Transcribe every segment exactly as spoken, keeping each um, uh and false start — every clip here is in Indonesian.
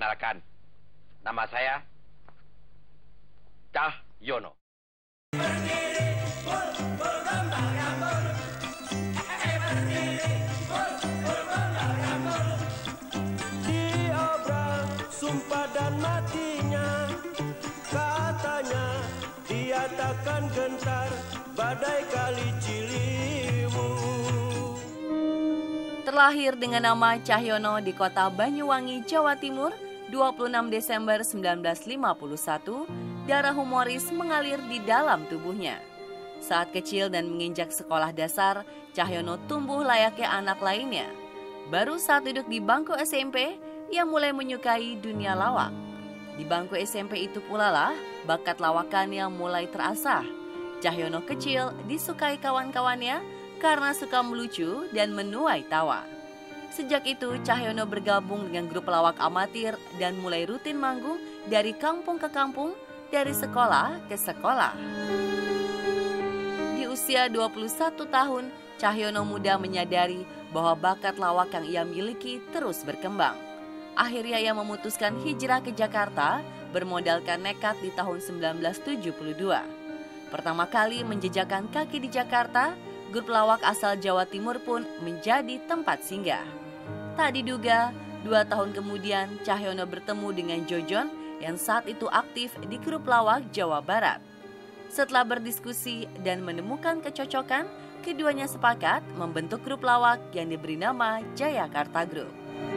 perkenalkan, nama saya Cahyono. Diobral sumpah dan matinya, katanya dia takkan gentar badai kali Ciliwung. Terlahir dengan nama Cahyono di kota Banyuwangi, Jawa Timur, dua puluh enam Desember seribu sembilan ratus lima puluh satu, darah humoris mengalir di dalam tubuhnya. Saat kecil dan menginjak sekolah dasar, Cahyono tumbuh layaknya anak lainnya. Baru saat duduk di bangku S M P, ia mulai menyukai dunia lawak. Di bangku S M P itu pula lah bakat lawakannya mulai terasah. Cahyono kecil disukai kawan-kawannya karena suka melucu dan menuai tawa. Sejak itu, Cahyono bergabung dengan grup pelawak amatir dan mulai rutin manggung dari kampung ke kampung, dari sekolah ke sekolah. Di usia dua puluh satu tahun, Cahyono muda menyadari bahwa bakat lawak yang ia miliki terus berkembang. Akhirnya ia memutuskan hijrah ke Jakarta bermodalkan nekat di tahun seribu sembilan ratus tujuh puluh dua. Pertama kali menjejakkan kaki di Jakarta, grup lawak asal Jawa Timur pun menjadi tempat singgah. Tak diduga, dua tahun kemudian Cahyono bertemu dengan Jojon yang saat itu aktif di grup lawak Jawa Barat. Setelah berdiskusi dan menemukan kecocokan, keduanya sepakat membentuk grup lawak yang diberi nama Jayakarta Group.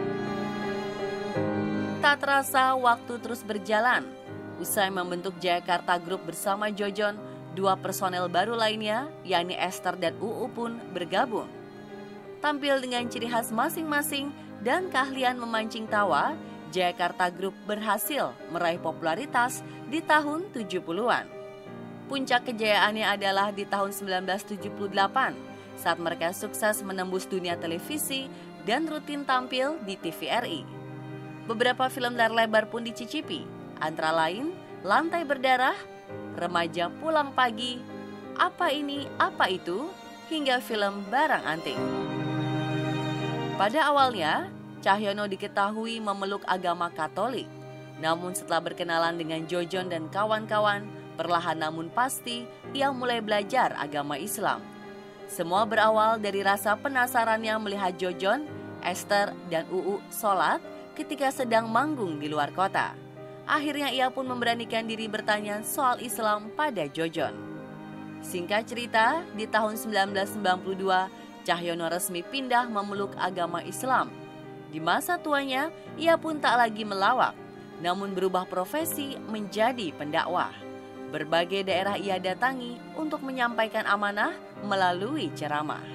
Tak terasa waktu terus berjalan. Usai membentuk Jayakarta Group bersama Jojon, dua personel baru lainnya, yakni Esther dan U U pun bergabung. Tampil dengan ciri khas masing-masing dan keahlian memancing tawa, Jayakarta Group berhasil meraih popularitas di tahun tujuh puluhan. Puncak kejayaannya adalah di tahun seribu sembilan ratus tujuh puluh delapan, saat mereka sukses menembus dunia televisi dan rutin tampil di T V R I. Beberapa film layar lebar pun dicicipi, antara lain Lantai Berdarah, Remaja Pulang Pagi, Apa Ini, Apa Itu, hingga film Barang Antik. Pada awalnya, Cahyono diketahui memeluk agama Katolik. Namun setelah berkenalan dengan Jojon dan kawan-kawan, perlahan namun pasti ia mulai belajar agama Islam. Semua berawal dari rasa penasarannya melihat Jojon, Esther, dan U U sholat ketika sedang manggung di luar kota. Akhirnya ia pun memberanikan diri bertanya soal Islam pada Jojon. Singkat cerita, di tahun seribu sembilan ratus sembilan puluh dua, Cahyono resmi pindah memeluk agama Islam. Di masa tuanya, ia pun tak lagi melawak, namun berubah profesi menjadi pendakwah. Berbagai daerah ia datangi untuk menyampaikan amanah melalui ceramah.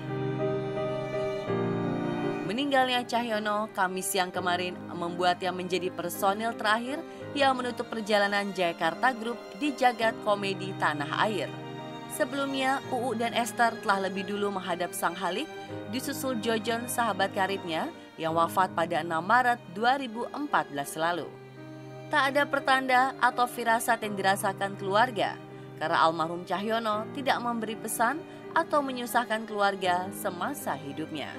Meninggalnya Cahyono Kamis siang kemarin membuatnya menjadi personil terakhir yang menutup perjalanan Jayakarta Group di jagat komedi tanah air. Sebelumnya, U U dan Esther telah lebih dulu menghadap Sang Halik, disusul Jojon sahabat karibnya yang wafat pada enam Maret dua ribu empat belas lalu. Tak ada pertanda atau firasat yang dirasakan keluarga, karena almarhum Cahyono tidak memberi pesan atau menyusahkan keluarga semasa hidupnya.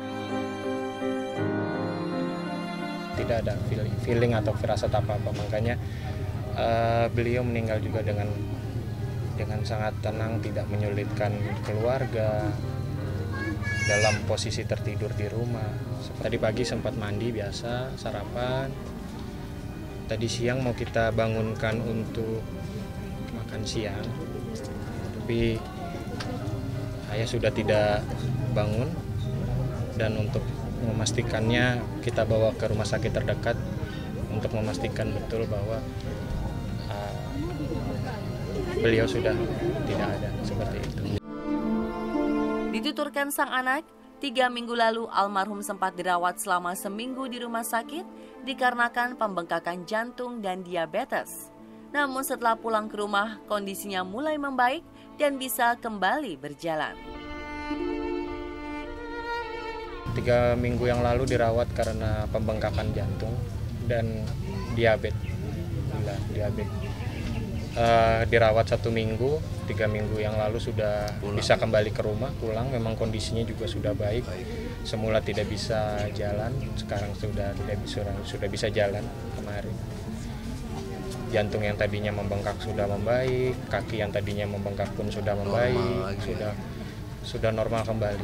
Tidak ada feeling, feeling atau firasat apa-apa, makanya uh, beliau meninggal juga dengan dengan sangat tenang, tidak menyulitkan keluarga, dalam posisi tertidur di rumah. Tadi pagi sempat mandi biasa, sarapan. Tadi siang mau kita bangunkan untuk makan siang, tapi ayah sudah tidak bangun, dan untuk memastikannya kita bawa ke rumah sakit terdekat untuk memastikan betul bahwa uh, beliau sudah tidak ada, seperti itu. Dituturkan sang anak, tiga minggu lalu almarhum sempat dirawat selama seminggu di rumah sakit dikarenakan pembengkakan jantung dan diabetes. Namun setelah pulang ke rumah, kondisinya mulai membaik dan bisa kembali berjalan. Tiga minggu yang lalu dirawat karena pembengkakan jantung dan diabetes. Gila, diabetes. Uh, dirawat satu minggu, tiga minggu yang lalu sudah pulang. Bisa kembali ke rumah, pulang. Memang kondisinya juga sudah baik. Semula tidak bisa jalan, sekarang sudah tidak bisa sudah bisa jalan kemarin. jantung yang tadinya membengkak sudah membaik, kaki yang tadinya membengkak pun sudah membaik, sudah sudah normal kembali.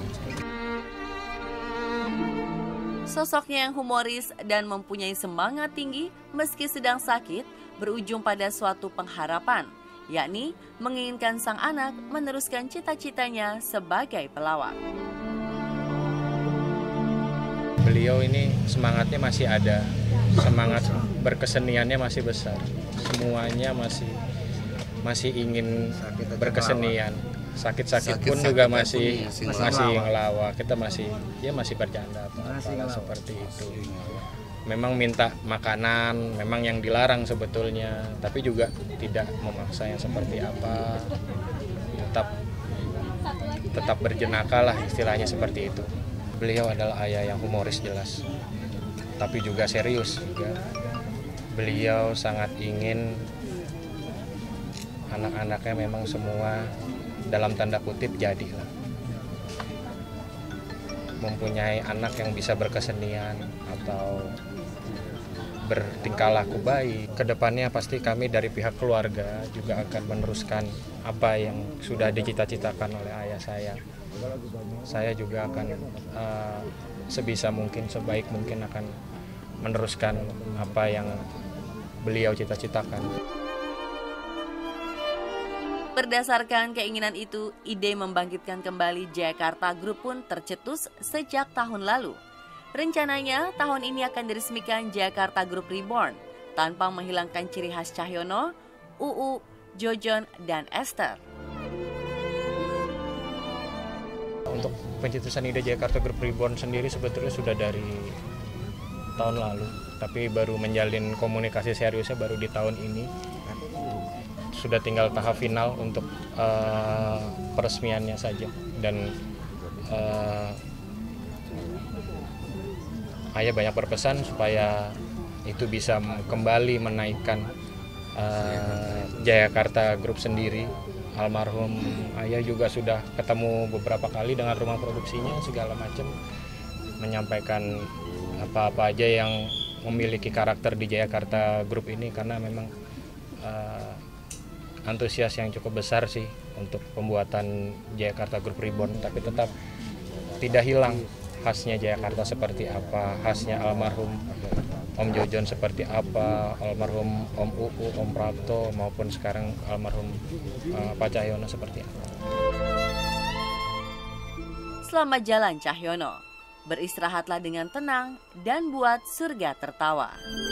Sosoknya yang humoris dan mempunyai semangat tinggi meski sedang sakit berujung pada suatu pengharapan, yakni menginginkan sang anak meneruskan cita-citanya sebagai pelawak. Beliau ini semangatnya masih ada, semangat berkeseniannya masih besar, semuanya masih masih ingin berkesenian. Sakit-sakit pun juga masih masih ngelawak, kita masih ya masih bercanda apa-apa seperti itu. Memang minta makanan, memang yang dilarang sebetulnya, tapi juga tidak memaksa yang seperti apa. Tetap tetap berjenaka lah istilahnya seperti itu. Beliau adalah ayah yang humoris jelas, tapi juga serius juga. Beliau sangat ingin anak-anaknya memang semua dalam tanda kutip jadilah. Mempunyai anak yang bisa berkesenian atau bertingkah laku baik. Kedepannya pasti kami dari pihak keluarga juga akan meneruskan apa yang sudah dicita-citakan oleh ayah saya. Saya juga akan uh, sebisa mungkin, sebaik mungkin akan meneruskan apa yang beliau cita-citakan. Berdasarkan keinginan itu, ide membangkitkan kembali Jayakarta Group pun tercetus sejak tahun lalu. Rencananya, tahun ini akan diresmikan Jayakarta Group Reborn, tanpa menghilangkan ciri khas Cahyono, Uu, Jojon, dan Esther. Untuk pencetusan ide Jayakarta Group Reborn sendiri sebetulnya sudah dari tahun lalu, tapi baru menjalin komunikasi seriusnya baru di tahun ini. Sudah tinggal tahap final untuk uh, peresmiannya saja, dan uh, ayah banyak berpesan supaya itu bisa kembali menaikkan uh, Jayakarta Group sendiri. Almarhum ayah juga sudah ketemu beberapa kali dengan rumah produksinya, segala macam, menyampaikan apa-apa aja yang memiliki karakter di Jayakarta Group ini, karena memang uh, antusias yang cukup besar sih untuk pembuatan Jayakarta Group Reborn, tapi tetap tidak hilang khasnya Jayakarta seperti apa, khasnya almarhum Om Jojon seperti apa, almarhum Om Uu, Om Prapto, maupun sekarang almarhum uh, Pak Cahyono seperti apa. Selamat jalan Cahyono, beristirahatlah dengan tenang dan buat surga tertawa.